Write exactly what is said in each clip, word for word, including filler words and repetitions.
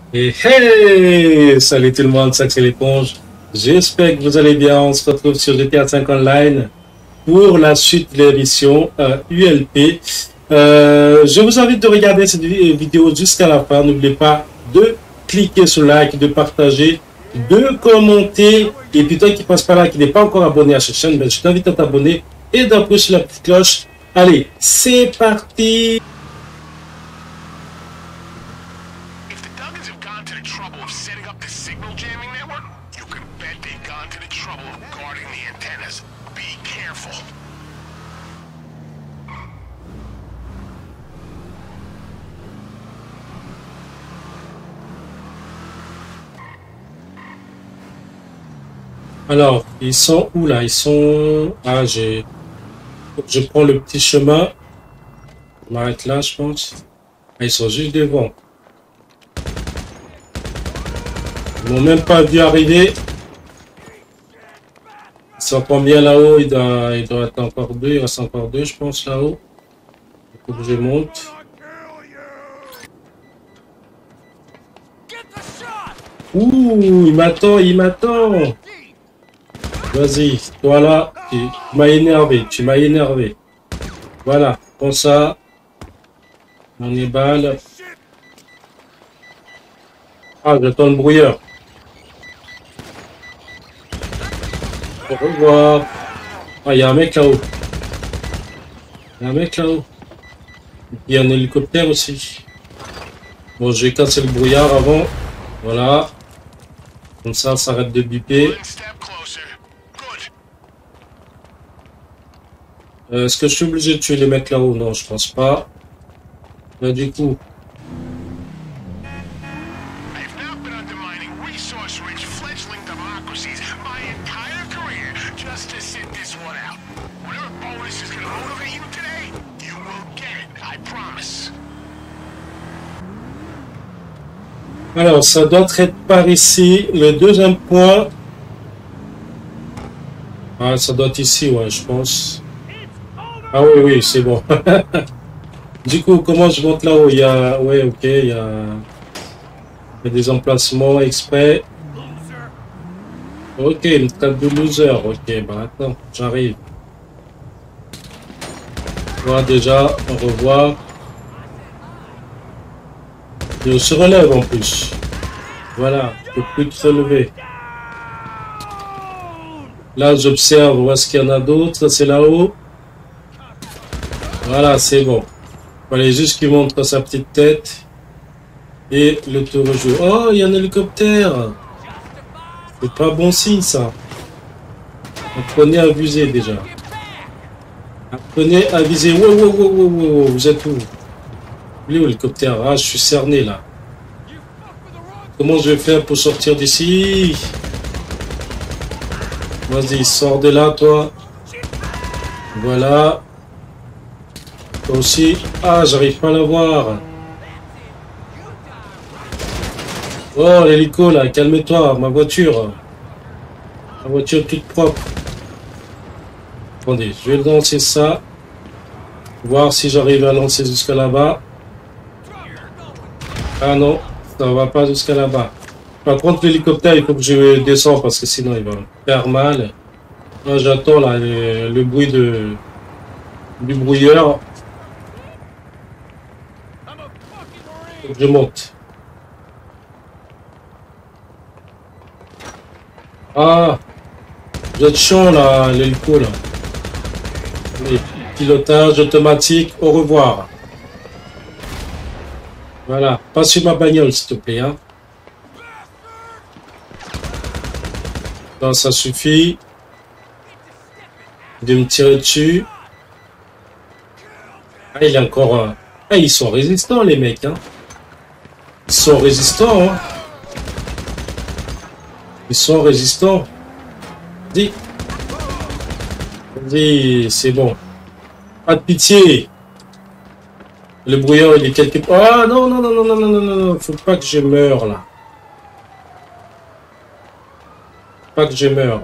Et hey! Salut tout le monde, c'est Axel l'éponge. J'espère que vous allez bien. On se retrouve sur G T A cinq Online pour la suite de l'émission euh, U L P. Euh, je vous invite de regarder cette vidéo jusqu'à la fin. N'oubliez pas de cliquer sur like, de partager, de commenter. Et puis toi qui passe par là, qui n'est pas encore abonné à cette chaîne, ben, je t'invite à t'abonner et d'appuyer sur la petite cloche. Allez, c'est parti! Alors, ils sont où là? Ils sont... Ah, j'ai... Je prends le petit chemin. Je m'arrête là, je pense. Ah, ils sont juste devant. Ils m'ont même pas vu arriver. Ils sont combien là-haut? Il doit... Il doit être encore deux. Il reste encore deux, je pense, là-haut. Il faut que je monte. Ouh, il m'attend, il m'attend. Vas-y, toi là, tu m'as énervé, tu m'as énervé. Voilà, prends ça. On est balle. Ah, j'attends le brouilleur. Au revoir. Ah, il y a un mec là-haut. Il y a un mec là-haut. Il y a un hélicoptère aussi. Bon, je vais casser le brouillard avant. Voilà. Comme ça, ça arrête de biper. Euh, Est-ce que je suis obligé de tuer les mecs là-haut? Non, je pense pas. Là, du coup. Alors, ça doit être par ici. Le deuxième point. Ah, ça doit être ici, ouais, je pense. Ah oui, oui, c'est bon. Du coup, comment je monte là-haut? Il y a... Ouais, ok, il y a... il y a des emplacements exprès. Ok, une table de loser. Ok, bah attends, j'arrive. Voilà, déjà, au revoir. Et on se relève en plus. Voilà, je peux plus te relever. Là, j'observe où est-ce qu'il y en a d'autres. C'est là-haut. Voilà, c'est bon. Il fallait juste qu'il montre sa petite tête. Et le tour rejoue. Oh, il y a un hélicoptère. C'est pas bon signe, ça. Apprenez à viser, déjà. Apprenez à viser. Wow, wow, wow, wow, wow. Vous êtes où? Il est où, l'hélicoptère? Ah, je suis cerné, là. Comment je vais faire pour sortir d'ici? Vas-y, sors de là, toi. Voilà. Toi aussi. Ah, j'arrive pas à la voir. Oh, l'hélico, là, calme-toi, ma voiture. Ma voiture toute propre. Attendez, je vais lancer ça. Voir si j'arrive à lancer jusqu'à là-bas. Ah non, ça va pas jusqu'à là-bas. Par contre, l'hélicoptère, il faut que je descende parce que sinon, il va me faire mal. Là, j'attends là le, le bruit de du brouilleur. Faut que je monte. Ah, vous êtes chiant là, l'hélico là. Les pilotage automatique, au revoir. Voilà, pas sur ma bagnole s'il te plaît. Hein. Non, ça suffit de me tirer dessus. Ah, il est encore... Euh... Ah, ils sont résistants les mecs. Hein. Ils sont résistants. Hein. Ils sont résistants. Dis. Dis, c'est bon. Pas de pitié. Le brouillard, il est quelque part. Ah non, non, non, non, non, non, non, non, non. Faut pas que je meure là. Pas que je meure.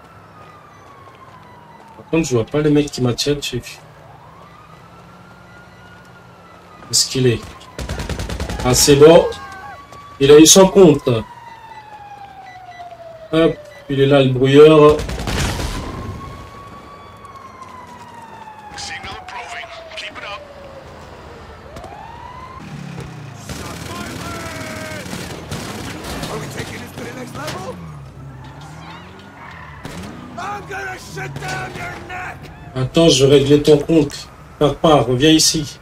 Par contre, je vois pas le mec qui m'attire dessus. Est-ce qu'il est? Ah, c'est bon. Il a eu son compte. Hop, il est là le brouilleur. Attends, je vais régler ton compte. Pars pas, reviens ici.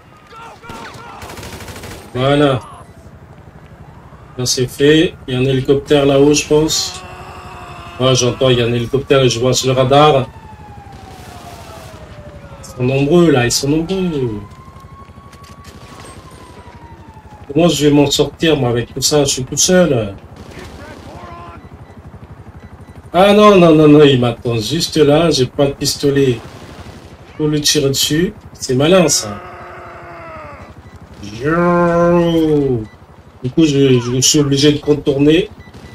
Voilà. Là c'est fait. Il y a un hélicoptère là-haut, je pense. Ouais, j'entends, il y a un hélicoptère et je vois sur le radar. Ils sont nombreux là, ils sont nombreux. Comment je vais m'en sortir moi avec tout ça? Je suis tout seul. Ah non, non, non, non, il m'attend juste là, j'ai pas de pistolet pour lui tirer dessus. C'est malin ça. Du coup, je, je suis obligé de contourner.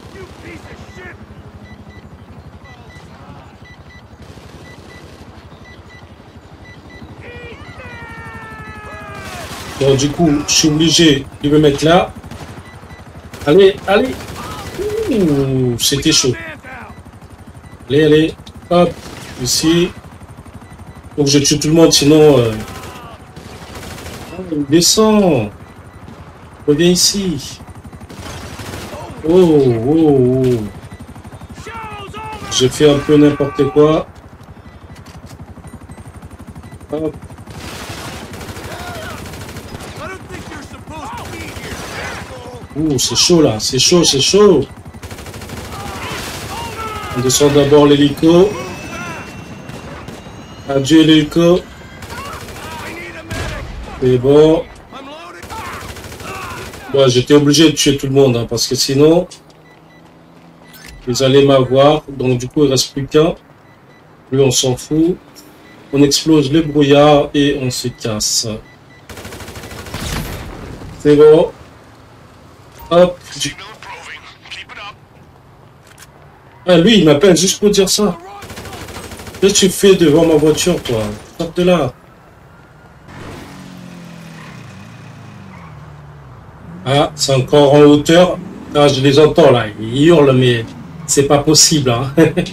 Donc du coup, je suis obligé de me mettre là. Allez, allez. C'était chaud. Allez, allez. Hop. Ici. Faut que je tue tout le monde, sinon... Euh... Oh, il descend. Reviens ici. Oh, oh, oh. J'ai fait un peu n'importe quoi. Hop. Ouh, c'est chaud là, c'est chaud, c'est chaud. On descend d'abord l'hélico. Adieu l'hélico. C'est bon. Bon, j'étais obligé de tuer tout le monde, hein, parce que sinon, vous allez m'avoir. Donc du coup, il ne reste plus qu'un. Lui, on s'en fout. On explose le brouillard et on se casse. C'est bon. Hop. Ah, lui, il m'appelle juste pour dire ça. Qu'est-ce que tu fais devant ma voiture, toi? Sors de là. Ah, c'est encore en hauteur. Ah, je les entends là. Ils hurlent, mais c'est pas possible. Hein.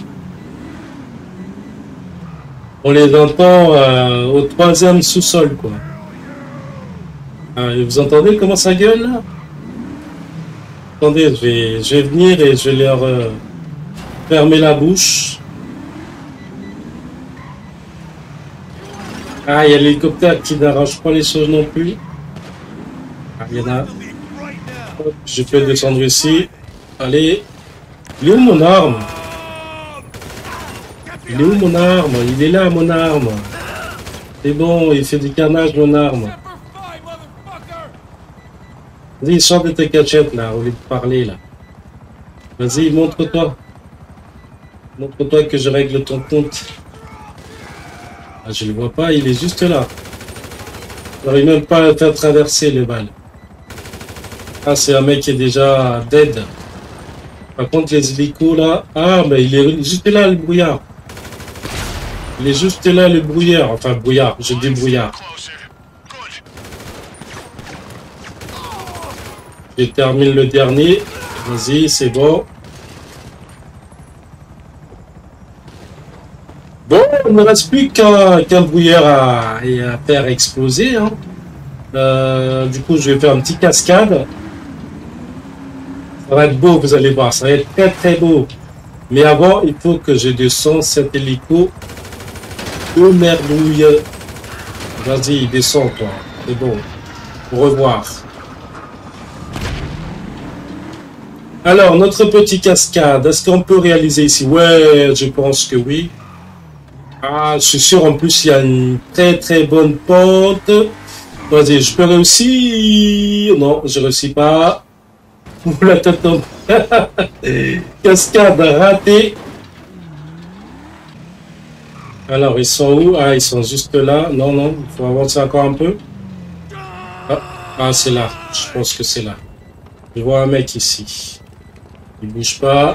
On les entend euh, au troisième sous-sol, quoi. Ah, et vous entendez comment ça gueule là? Attendez, je vais, je vais venir et je vais leur euh, fermer la bouche. Ah, il y a l'hélicoptère qui n'arrange pas les choses non plus. Ah, il y en a. Hop, je peux descendre ici. Allez. Il est où mon arme? Il est où mon arme? Il est là, mon arme. C'est bon, il fait du carnage, mon arme. Vas-y, sors de tes cachettes, là, au lieu de parler, là. Vas-y, montre-toi. Montre-toi que je règle ton compte. Ah, je le vois pas, il est juste là. J'arrive même pas à faire traverser les balles. Ah, c'est un mec qui est déjà dead. Par contre, les hélicos, là... Ah, mais il est juste là, le brouillard. Il est juste là, le brouillard. Enfin, brouillard, je dis brouillard. Je termine le dernier. Vas-y, c'est bon. Bon, il ne reste plus qu'un qu'un brouillard à, à faire exploser. Hein. Euh, du coup, je vais faire un petit cascade. Ça va être beau, vous allez voir. Ça va être très très beau. Mais avant, il faut que je descende cet hélico. Oh merdouille. Vas-y, descends toi. C'est bon. Au revoir. Alors, notre petit cascade, est-ce qu'on peut réaliser ici? Ouais, je pense que oui. Ah, je suis sûr, en plus, il y a une très très bonne pente. Vas-y, je peux réussir. Non, je ne réussis pas. La tête tombe. Cascade ratée. Alors, ils sont où? Ah, ils sont juste là. Non, non, il faut avancer encore un peu. Ah, ah c'est là. Je pense que c'est là. Je vois un mec ici. Il bouge pas.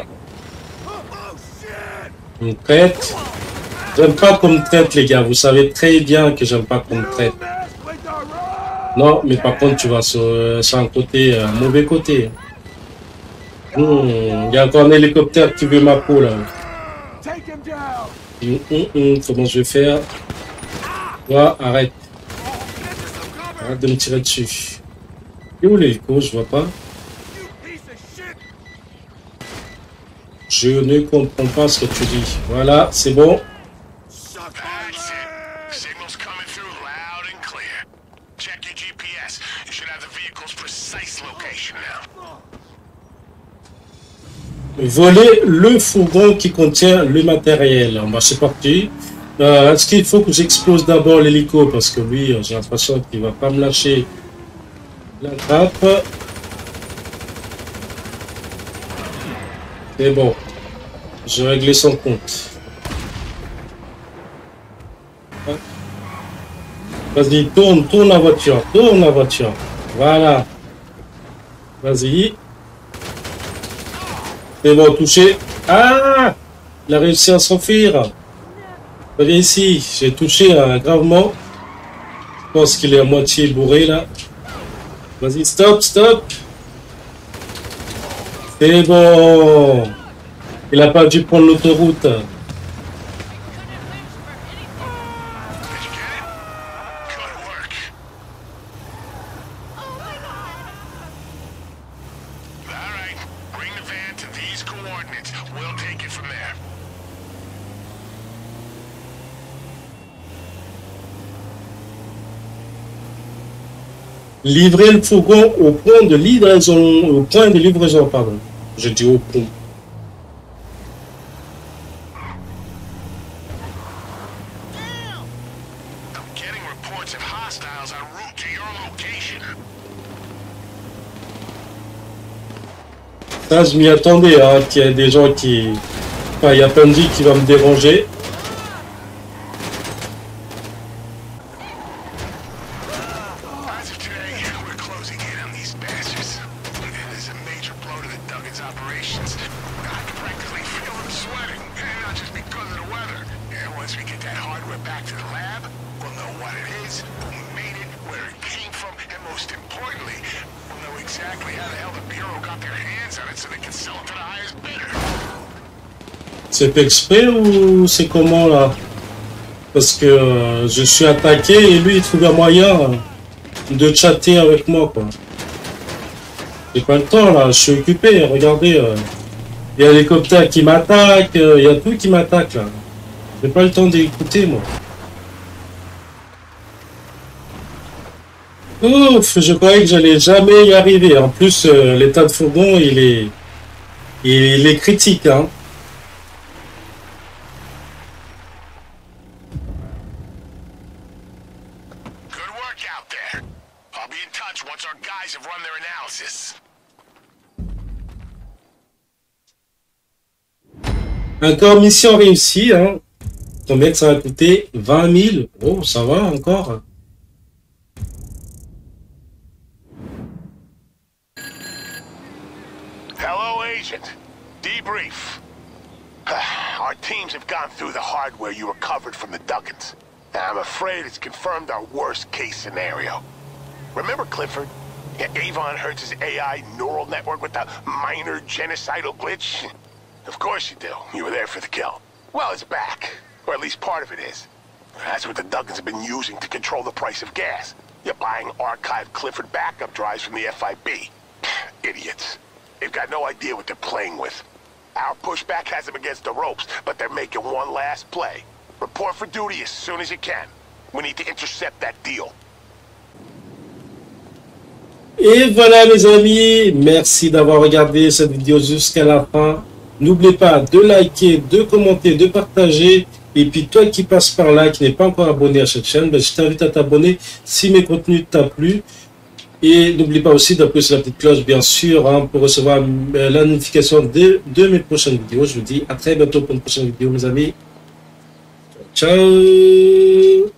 On me traite. J'aime pas qu'on me traite, les gars. Vous savez très bien que j'aime pas qu'on me traite. Non, mais par contre, tu vas sur, sur un côté, un mauvais côté. Hmm, il y a encore un hélicoptère qui veut ma peau, là. Hum, hum, hum, comment je vais faire? Ouais, arrête. Arrête de me tirer dessus. Et où l'hélico? Je vois pas. Je ne comprends pas ce que tu dis. Voilà, c'est bon. Voler le fourgon qui contient le matériel. Bah, c'est parti. Euh, Est-ce qu'il faut que j'explose d'abord l'hélico? Parce que lui, j'ai l'impression qu'il va pas me lâcher la trappe. C'est bon. J'ai réglé son compte. Vas-y, tourne, tourne la voiture. Tourne la voiture. Voilà. Vas-y. C'est bon, touché. Ah! Il a réussi à s'enfuir. Viens ici. J'ai touché euh, gravement. Je pense qu'il est à moitié bourré là. Vas-y, stop, stop. C'est bon. Il a pas dû prendre l'autoroute. Livrer le fourgon au point de livraison, au point de livraison, pardon. Je dis au point. Ça, je m'y attendais, hein, qu'il y ait des gens qui... Enfin, il y a Pandy qui va me déranger. C'est exprès ou c'est comment là? Parce que euh, je suis attaqué et lui il trouve un moyen de chatter avec moi quoi. J'ai pas le temps là, je suis occupé, regardez. Euh, il y a l'hélicoptère qui m'attaque, euh, il y a tout qui m'attaque là. J'ai pas le temps d'écouter moi. Ouf, je croyais que j'allais jamais y arriver. En plus, euh, l'état de fourgon il est, il est critique hein. Encore mission réussie, hein. Combien que ça va coûter? vingt mille. Oh, ça va encore. Hello, Agent. Debrief. Our teams have gone through the hardware you recovered from the Duggins. I'm afraid it's confirmed our worst case scenario. Remember Clifford? Avon Hertz's A I neural network with the minor genocidal glitch? Of course you do. You were there for the kill. Well, it's back. Or at least part of it is. That's what the Duggins have been using to control the price of gas. You're buying archived Clifford backup drives from the F I B. Idiots. They've got no idea what they're playing with. Our pushback has them against the ropes, but they're making one last play. Report for duty as soon as you can. We need to intercept that deal. Et voilà mes amis, merci d'avoir regardé cette vidéo jusqu'à la fin. N'oubliez pas de liker, de commenter, de partager. Et puis toi qui passes par là, qui n'est pas encore abonné à cette chaîne, ben, je t'invite à t'abonner si mes contenus t'ont plu. Et n'oublie pas aussi d'appuyer sur la petite cloche, bien sûr, hein, pour recevoir la notification de, de mes prochaines vidéos. Je vous dis à très bientôt pour une prochaine vidéo, mes amis. Ciao!